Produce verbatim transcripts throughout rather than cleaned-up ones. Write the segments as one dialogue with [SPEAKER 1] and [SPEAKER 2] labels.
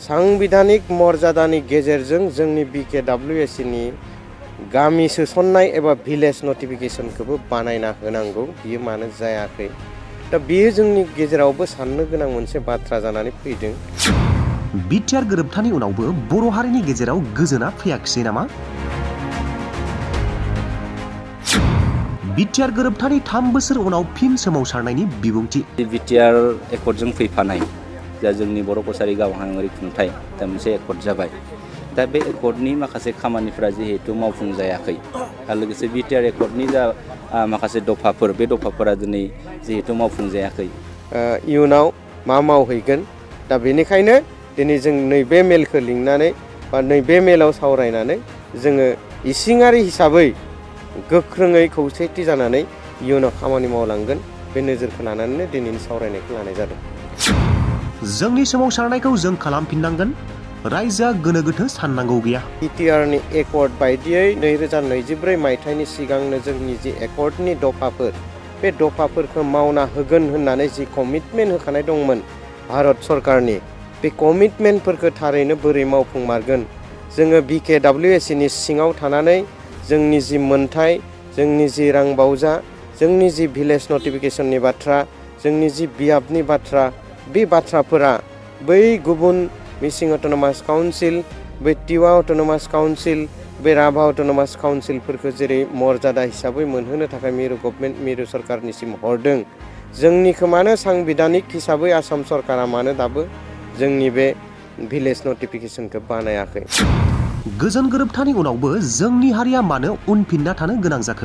[SPEAKER 1] सांबिधानिक मर्यादानि गेजेरजों जोंनि बीकेडब्लिउएसि नि गामि सोसननाय एबा भिलेज नटिफिकेशनखौबो बानायना होनांगौ बियो मानो जायाखै दा बियो जोंनि गेजेरावबो साननो गोनां मोनसे बाथ्रा जानानै फैदों।
[SPEAKER 2] बिटिआर गोरोबथानि उनावबो बर' हारिनि गेजेराव गोजोना फैयाखिसै नामा? बिटिआर गोरोबथानि थाम बोसोर उनाव फिन सोमावसारनायनि बिबुंथि।
[SPEAKER 3] बिटिआर एकर्डजों फैफानाय जा जोंनि बर' कसारि गावहाङारि खुंथाय दा मोनसे एकर्ड जाबाय। दा बे एकर्डनि माखासे खामानिफोरा जिहेतु मावफुं जायाखै आरो लोगोसे बिटिआर एकर्डनि जा माखासे दफाफोर बे दफाफोरा दिनै जिहेतु मावफुं जायाखै।
[SPEAKER 1] इयुनाव मा मावहैगोन दा बेनिखायनो दिनै जों नैबे मेलखौ लिंनानै बा नैबे मेलाव सावरायनानै जोङो इसिङारि हिसाबै गोख्रोङै खौसेथि जानानै इयुनाव खामानि मावलांगोन बे नोजोरखौ लानानै दिनैनि सावरायनायखौ लानाय जादों।
[SPEAKER 2] जोंनि सोमावसारनायखौ जों खालामफिननांगोन रायजोआ गोनो गोथो साननांगौ गैया। बिटिआरनि
[SPEAKER 1] एकर्ड बायदियै नैरोजा नैजिब्रै मायथाइनि सिगांनो जोंनि जि एकर्डनि दफाफोर बे दफाफोरखौ मावना होगोन होननानै जि कमिटमेन्ट होखानाय दंमोन भारत सरकारनि बे कमिटमेन्टफोरखौ थारैनो बोरै मावफुंमारगोन जोङो बीकेडब्लिउएसि नि सिङाव थानानै जोंनि जि मोनथाय जोंनि जि रांबावजा जोंनि जि भिलेज नटिफिकेशननि बाथ्रा जोंनि जि बियाबनि बाथ्रा बे बाथ्राफोरा बै गुबुन मिसिं अट'नमास काउन्सिल बे टिवा अट'नमास काउन्सिल बे राभा अट'नमास काउन्सिलफोरखौ जेरै मर्यादा हिसाबै मोनहोनो थाखाय मिरु गभर्नमेन्ट मिरु सरकारनिसिम हरदों जोंनिखौ मानो सांबिधानिक हिसाबै आसाम सरकारा मानो दाबो जोंनि बे भिलेज नटिफिकेशनखौ बानायाखै।
[SPEAKER 2] गोजोन गोरोबथानि उनावबो जोंनि हारिया मानो उनफिनना थानो गोनां जाखो?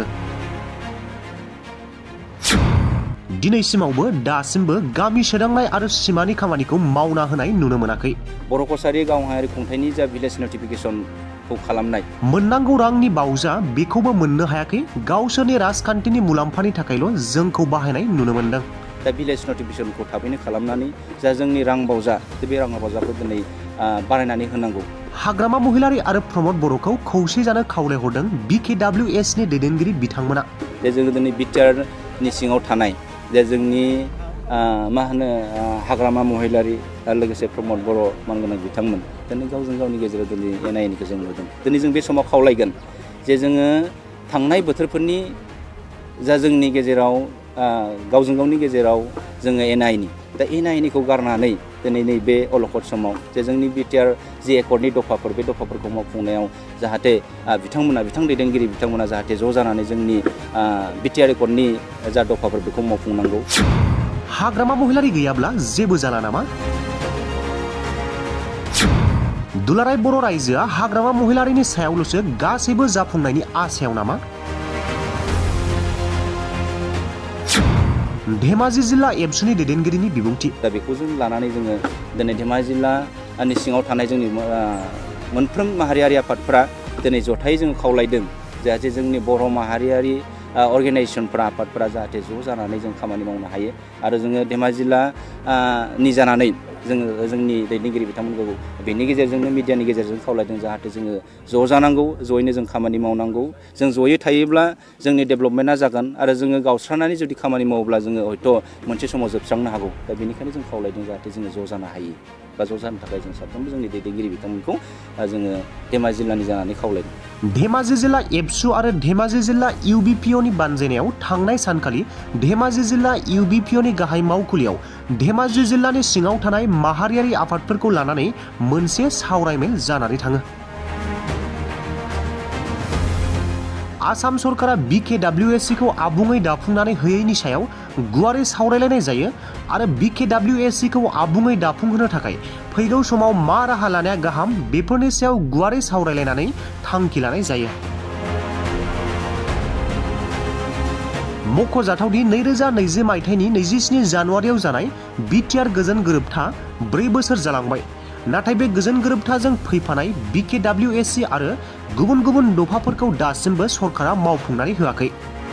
[SPEAKER 2] दिनैसिमावबो दासिमबो गामि सोदांनाय आरो सिमानि खामानिखौ मावना होनाय नुनो मोनाखै।
[SPEAKER 3] बर' कसारि गावहाङारि खुंथायनि जा भिलेज नटिफिकेशनखौ खालामनाय
[SPEAKER 2] मोननांगौ रांनि बावजा बेखौबो मोननो हायाखै गावसोरनि राजखान्थिनि मुलाम्फानि थाखायल' जोंखौ बाहायनाय नुनो मोनदों।
[SPEAKER 3] दा भिलेज नटिफिकेशनखौ थाबैनो खालामनानै जा जोंनि रां बावजा बे रां बावजाखौ दिनै बारायनानै होनांगौ।
[SPEAKER 2] हाग्रामा महिलारि आरो प्रमद बर'खौ खौसे जानो खावलायहरदों बीकेडब्लिउएस नि दैदेनगिरि बिथांमोना।
[SPEAKER 3] जे जोङो दिनै बिटिआरनि सिङाव थानाय जे जोंनि मा होनो हाग्रामा महिलारि आरो लोगोसे प्रमद बर' मानगोनां बिथांमोन दिनै गावजों गावनि गेजेराव दिनै एना एनिखौ जों नुदों। दिनै जों बे समाव खावलायगोन जे जोङो थांनाय बोथोरफोरनि जा जोंनि गेजेराव गावजों गावनि गेजेराव जोङो एना एनि दा एना एनिखौ गारनानै दिनै नैबे अलखद समाव जे जोंनि बिटिआर जि एकर्डनि दफाफोर बे दफाफोरखौ मावफुंनायाव जाहाथे बिथांमोना बिथां दैदेनगिरि बिथांमोना जाहाथे ज' जानानै जोंनि बिटिआर एकर्डनि जा दफाफोर बेखौ मावफुंनांगौ।
[SPEAKER 2] हाग्रामा महिलारि गैयाब्ला जेबो जाला नामा? दुलाराय बर' रायजोआ हाग्रामा महिलारिनि सायावल'सो गासैबो जाफुंनायनि आसायाव नामा? धेमाजि जिल्ला एबसुनि दैदेनगिरिनि बिबुंथि।
[SPEAKER 3] दा बेखौ जों लानानै जोङो दिनै धेमाजि जिल्लानि सिङाव थानाय जोंनि मोनफ्रोम माहारियारि आफादफोरा दिनै जथायै जोङो खावलायदों जाहाथे जोंनि बर' माहारियारि अर्गेनाइजेसनफोरा आफादफोरा जाहाथे ज' जानानै जों खामानि मावनो हायो आरो जोङो धेमाजि जिल्लानि जानानै जोङो जोंनि दैदेनगिरि बिथांमोनखौ बेनि गेजेरजोंनो मिडियानि गेजेरजों खावलायदों जाहाथे जोङो ज' जानांगौ ज'यैनो जों खामानि मावनांगौ। जों ज'यै थायोब्ला जोंनि डेभेलपमेन्टआ जागोन आरो जोङो गावस्रानानै जुदि खामानि मावोब्ला जोङो हयथ' मोनसे समाव जोबस्रांनो हागौ। दा बेनिखायनो जों खावलायदों जाहाथे जोङो ज' जानो हायो बा ज' जानो थाखाय जों साफ्रोमबो जोंनि दैदेनगिरि बिथांमोनखौ जोङो धेमाजि जिल्लानि जानानै खावलायदों।
[SPEAKER 2] धेमाजि जिल्ला एबसु आरो धेमाजि जिल्ला इउबिपिअनि बानजायनायाव थांनाय सानखालि धेमाजि जिल्ला इउबिपिअनि गाहाय मावखुलियाव धेमाजि जिल्लानि सिङाव थानाय माहारियारि आफादफोरखौ लानानै मोनसे सावरायमेल जानानै थाङो। आसाम सरकारा बीकेडब्लिउएसि खौ आबुङै दाफुंनानै होयैनि सायाव गुवारै सावरायलायनाय जायो आरो बीकेडब्लिउएसि खौ आबुङै दाफुंहोनो थाखाय फैगौ समाव मा राहा लानाया गाहाम बेफोरनि सायाव गुवारै सावरायलायनानै थांखि लानाय जायो। मख'जाथावदि नैरोजा नैजि मायथाइनि नैजिस्नि जानुवारियाव जानाय बिटिआर गोजोन गोरोबथा ब्रै बोसोर जालांबाय नाथाय बे गोजोन गोरोबथाजों फैफानाय बीकेडब्लिउएसि आरो गुबुन गुबुन दफाफोरखौ दासिमबो सरकारा मावफुंनानै होआखै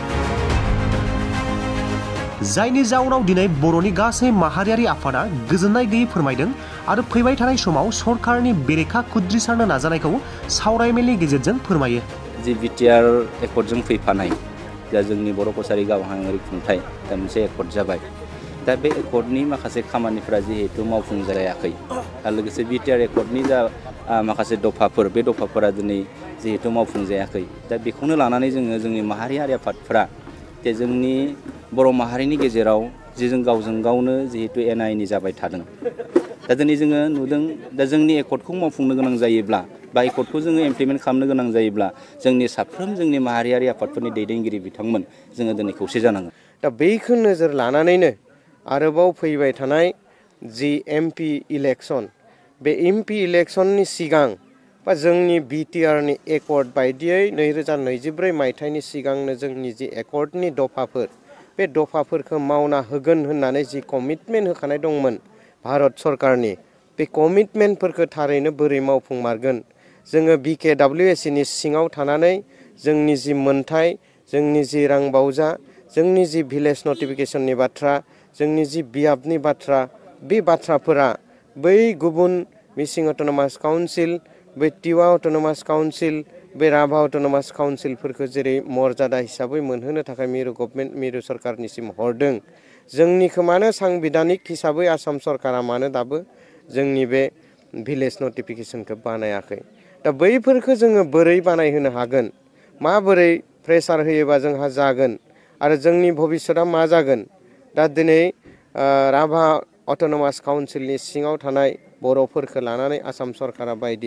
[SPEAKER 2] जायनि जाउनाव दिनै बर'नि गासै माहारियारि आफादा गोजोननाय गैयै फोरमायदों आरो फैबाय थानाय समाव सरकारनि बेरेखा खुद्रिसारनो नाजानायखौ सावरायमेलनि गेजेरजों फोरमायो।
[SPEAKER 3] जि बिटिआर एकर्डजों फैफानाय जा जोंनि बर' कसारि गावहाङारि खुंथाय दा मोनसे एकर्ड जाबाय। दा बे एकर्डनि माखासे खामानिफोरा जिहेतु मावफुं जायाखै लोगोसे बिटिआर एकर्डनि जा माखासे दफाफोर बे दफाफोरा दिनै जिहेतु मावफुंजायाखै दा बेखौनो लानानै जोङो जोंनि माहारियारि आफादफोरा जे जोंनि बर' माहारिनि गेजेराव जे जों गावजों गावनो जिहेतु एना एनि जाबाय थादों दा दिनै जोङो नुदों दा जोंनि एकर्डखौ मावफुंनो गोनां जायोब्ला बा एकर्डखौ जोङो इमप्लिमेन्ट खालामनो गोनां जायोब्ला जोंनि साफ्रोम जोंनि माहारियारि आफादफोरनि दैदेनगिरि बिथांमोन जोङो दिनै खौसे जानांगोन।
[SPEAKER 1] दा बेखौ नोजोर लानानैनो आरोबाव फैबाय थानाय जि एमपि इलेक्सन बे एमपि इलेक्सननि सिगां बा जोंनि बिटिआरनि एकर्ड बायदियै नैरोजा नैजिब्रै मायथाइनि सिगांनो जोंनि जि एकर्डनि दफाफोर बे दफाफोरखौ मावना होगोन होननानै जि कमिटमेन्ट होखानाय दंमोन भारत सरकारनि बे कमिटमेन्टफोरखौ थारैनो बोरै मावफुंमारगोन जोङो बिकेडब्लिउएसि सिङाव थानानै जोंनि जि मोन्थाय जोंनि जि रां बावजा जोंनि जि भिलेज नटिफिकेशननि बाथ्रा जोंनि जि बियाबनि बाथ्रा बे बाथ्राफोरा बै गुबुन मिसिं अट'नमास काउन्सिल बै टिवा अट'नमास काउन्सिल बे राभा अट'नमास काउन्सिलफोरखौ जेरै मर्यादा हिसाबै मोनहोनो थाखाय मिरु गभर्नमेन्ट मिरु सरकारनिसिम हरदों जोंनिखौ मानो सांबिधानिक हिसाबै आसाम सरकारा मानो दाबो जोंनि बे भिलेज नटिफिकेशनखौ बानायाखै दा बैफोरखौ जोङो बोरै बानायहोनो हागोन माबोरै प्रेसार होयोबा जोंहा जागोन आरो जोंनि भबिष्यता मा जागोन दा दिनै राभा अट'नमास काउन्सिलनि सिङाव थानाय बर'फोरखौ लानानै आसाम सरकारा बायदि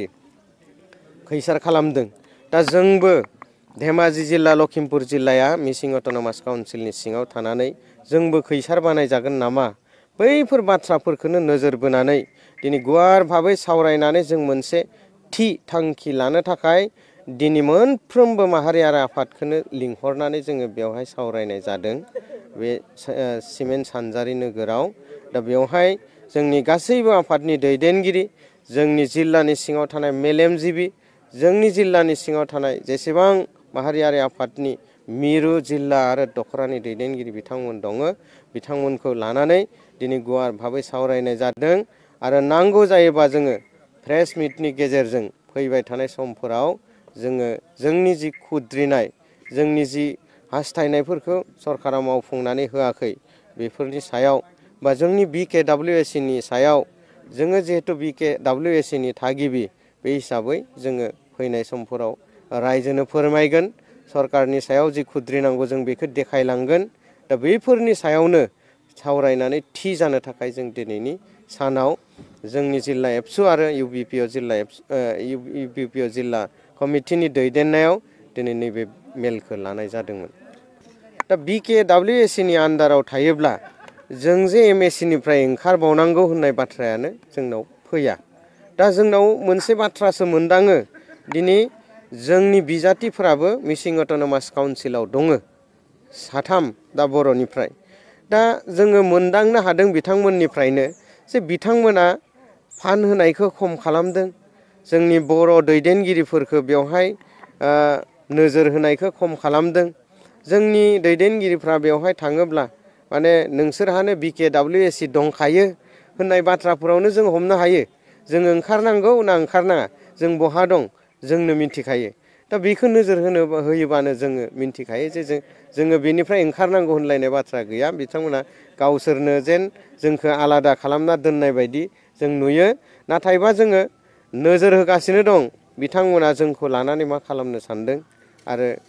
[SPEAKER 1] खैसार खालामदों दा जोंबो धेमाजि जिल्ला लखिमपुर जिल्लाया मिसिं अट'नमास काउन्सिलनि सिङाव थानानै जोंबो खैसार बानायजागोन नामा बैफोर बाथ्राफोरखौनो नोजोर बोनानै दिनै गुवार भाबै सावरायनानै जों मोनसे थि थांखि लानो थाखाय दिनै मोनफ्रोमबो माहारियारि आफादखौनो लिंहरनानै जोङो बेवहाय सावरायनाय जादों बे सिमेन्ट सानजारि नोगोराव दा बेवहाय जोंनि गासैबो आफादनि दैदेनगिरि जोंनि जिल्लानि सिङाव थानाय मेलेमजिबि जोंनि जिल्लानि सिङाव थानाय जेसेबां माहारियारि आफादनि मिरु जिल्ला आरो दखरानि दैदेनगिरि बिथांमोन दङ बिथांमोनखौ लानानै दिनै गुवार भाबै सावरायनाय जादों आरो नांगौ जायोबा जोङो प्रेस मिटनि गेजेरजों फैबाय थानाय समफोराव जोङो जोंनि जि खुद्रिनाय जोंनि जि हास्थायनायफोरखौ सरकारा मावफुंनानै होआखै बेफोरनि सायाव बा जोंनि बिकेडब्लिउएसिनि सायाव जोङो जिहेतु बिकेडब्लिउएसिनि थागिबि बे हिसाबै जोङो फैनाय समफोराव रायजोनो फोरमायगोन सरकारनि सायाव जि खुद्रिनांगौ जों बेखौ देखायलांगोन दा बैफोरनि सायावनो सावरायनानै थि जानो थाखाय जों दिनैनि सानाव जोंनि जिल्ला एबसु आरो इउबिपिअ जिल्ला इउबिपिअ जिल्ला कमिटिनि दैदेननायाव दिनै नैबे मेलखौ लानाय जादोंमोन। दा बिकेडब्लिउएसिनि आन्दाराव थायोब्ला जों जे एमएससिनिफ्राय ओंखारबावनांगौ होननाय बाथ्रायानो जोंनाव फैया दा जोंनाव मोनसे बाथ्रासो मोनदाङो दिनै जोंनि बिजाथिफोराबो मिसिं अट'नमास काउन्सिलाव दङ साथाम दा बर'निफ्राय दा जोङो मोनदांनो हादों बिथांमोननिफ्रायनो जे बिथांमोना फान होनायखौ खम खालामदों जोंनि बर' दैदेनगिरिफोरखौ बेवहाय नोजोर होनायखौ खम खालामदों जोंनि दैदेनगिरिफ्रा बेवहाय थाङोब्ला माने नोंसोरहानो बिकेडब्लिउएसि दंखायो होननाय बाथ्राफोरावनो जों हमनो हायो जों ओंखारनांगौ ना ओंखारनाङा जों बहा दं जोंनो मिन्थिखायो दा बेखौ नोजोर होनो होयोबानो जोङो मिन्थिखायो जे जों जोङो बेनिफ्राय ओंखारनांगौ होनलायनाय बाथ्रा गैया बिथांमोना गावसोरनो जेन जोंखौ आलादा खालामना दोननाय बायदि जों नुयो नाथायबा जोङो नोजोर होगासिनो दं बिथांमोना जोंखौ लानानै मा खालामनो सानदों आरो